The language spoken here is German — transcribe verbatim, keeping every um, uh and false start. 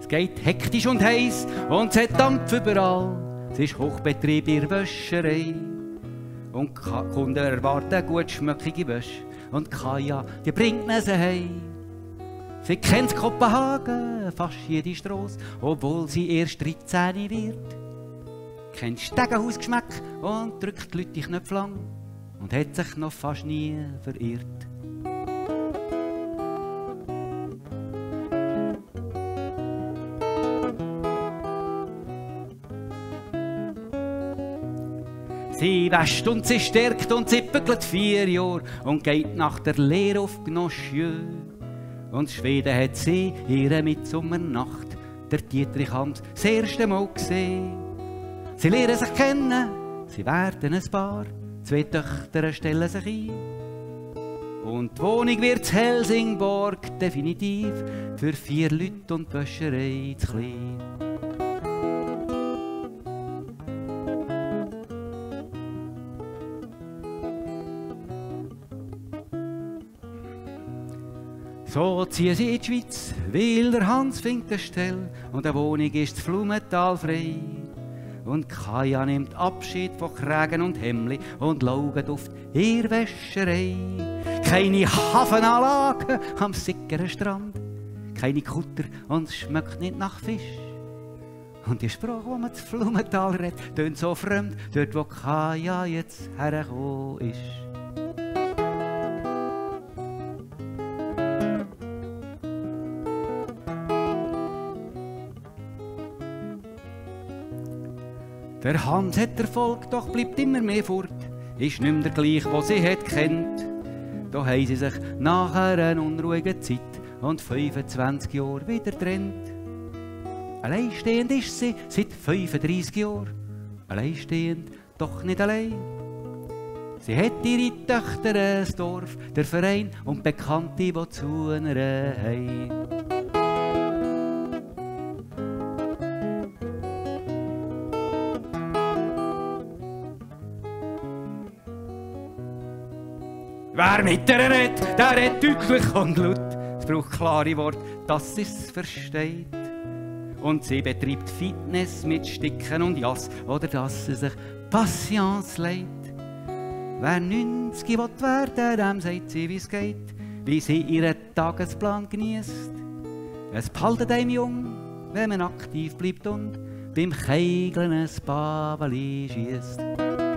geht hektisch und heiß und es hat Dampf überall. Es ist Hochbetrieb in der Wäscherei. Und die Kunden erwarten gut schmöckige Wäsche. Und Kaja, die bringt ihnen sie heim. Sie kennt Kopenhagen, fast jede Strasse, obwohl sie erst dreizehn wird. Kennt Stegenhausgeschmack und drückt die Leute die Knöpfe lang und hat sich noch fast nie verirrt. Sie wäscht und sie stärkt und sie bügelt vier Jahre und geht nach der Lehre auf Gnosjö. Und Schweden hat sie ihre Mitsommernacht, der Dietrich Hans, das erste Mal gesehen. Sie lernen sich kennen, sie werden ein Paar, zwei Töchter stellen sich ein. Und die Wohnung wird Helsingborg definitiv für vier Leute und die Wäscherei zu klein. So ziehen sie in die Schweiz, weil der Hans findet eine Stelle und eine Wohnung ist zu Flumenthal frei. Und Kaja nimmt Abschied von Kragen und Hemli und schaut auf ihre Wäscherei. Keine Hafenanlage am sickeren Strand, keine Kutter und es schmeckt nicht nach Fisch. Und die Sprache, die man zu Flumenthal redet, tönt so fremd, dort wo Kaja jetzt hergekommen ist. Der Hans hat Erfolg, doch bleibt immer mehr fort. Ist nicht mehr der gleiche, den sie hat kennt. Da haben sie sich nach einer unruhigen Zeit und fünfundzwanzig Jahren wieder getrennt. Alleinstehend ist sie seit fünfunddreissig Jahren. Alleinstehend, doch nicht allein. Sie hat ihre Töchter, ein Dorf, der Verein und Bekannte, die zu einer haben. Wer mit ihr redet, der redet deutlich und laut. Es braucht klare Worte, dass sie es versteht. Und sie betreibt Fitness mit Sticken und Jas, oder dass sie sich Patience leiht. Wer neunzig will werden, dem sagt sie, wie es geht, wie sie ihren Tagesplan genießt. Es behaltet einem jung, wenn man aktiv bleibt und beim Keigeln ein Baveli schiesst.